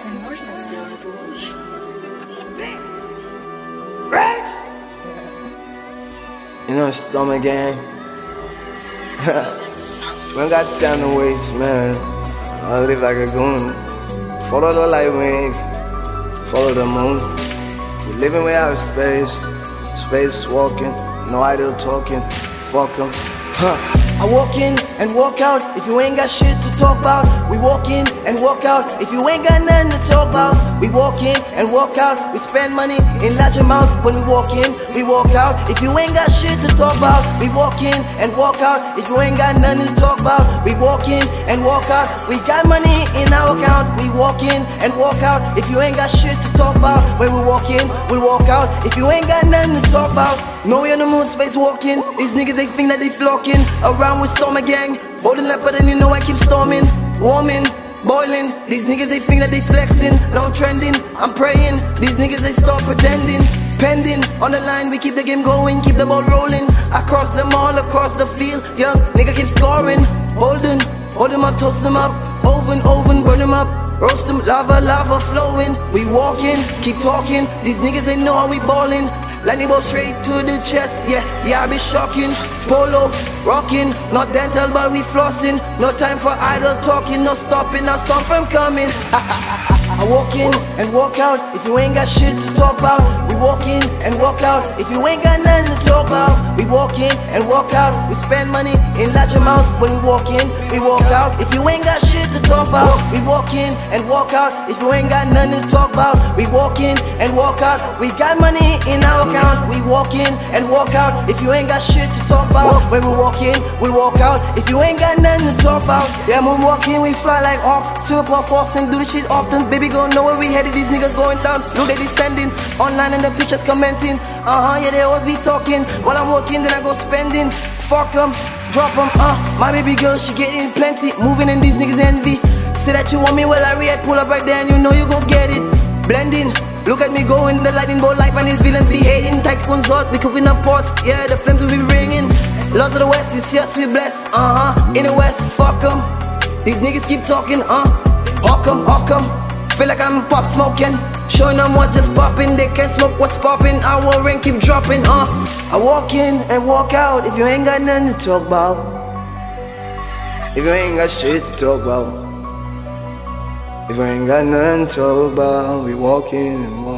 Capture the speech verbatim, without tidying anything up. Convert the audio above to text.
Разве можно сделать лучше? You know, stomach gang. We ain't got time to waste, man. I live like a goon. Follow the light wave, follow the moon. We living way out of space, space walking, no idle talking. Fuck 'em. Huh. I walk in and walk out if you ain't got shit to talk about. We walk in and walk out if you ain't got nothing to talk about. We walk in and walk out, we spend money in large amounts when we walk in, we walk out if you ain't got shit to talk about. We walk in and walk out if you ain't got nothing to talk about. We walk in and walk out, we got money in our account. We walk in and walk out if you ain't got shit to talk about. When we walk in, we walk out if you ain't got nothing to talk about. No, we on the moon, space walking. These niggas, they think that they flocking around with Stormer gang. Boldin' leopard and you know I keep storming, warming, boiling. These niggas, they think that they flexing, now trending. I'm praying, these niggas, they stop pretending. Pending, on the line, we keep the game going, keep the ball rolling. Across them all, across the field, young nigga keep scoring. Holding, hold them up, toast them up, oven, oven, burn them up. Roast them, lava, lava flowing. We walking, keep talking. These niggas, they know how we ballin'. Lightning bolt straight to the chest, yeah, yeah, I be shocking. Polo, rocking, not dental but we flossing. No time for idle talking, no stopping, no stop from coming. I walk in and walk out if you ain't got shit to talk about. We walk in and walk out if you ain't got nothing to talk about. We walk in and walk out, we spend money in large amounts when we walk in, we walk out if you ain't got shit to talk about. We walk in and walk out if you ain't got nothing to talk about. We walk in and walk out, we got money in our account. We walk in and walk out if you ain't got shit to talk about. When we walk in, we walk out if you ain't got nothing to talk about. Yeah, when we walk in, we fly like hawks, super forcing, do the shit often. Baby, go know where we headed, these niggas going down. Look, they descending, online and the pictures commenting. Uh-huh, yeah, they always be talking. While I'm walking, then I go spending. Fuck 'em, drop 'em, uh my baby girl, she getting plenty. Moving in these niggas envy. Say that you want me, well I react, pull up right there and you know you go get it. Blending, look at me going, the lightning bolt life and these villains be hating. Tycoons hot, we cooking up pots, yeah, the flames will be ringing. Lords of the West, you see us, we blessed, uh-huh. In the West, fuck 'em. These niggas keep talking, uh Hawk 'em, hawk 'em. Feel like I'm pop smoking, showing them what's just popping. They can't smoke what's popping, our rank keep dropping, uh I walk in and walk out if you ain't got nothing to talk about. If you ain't got shit to talk about. If you ain't got nothing to talk about, we walk in and walk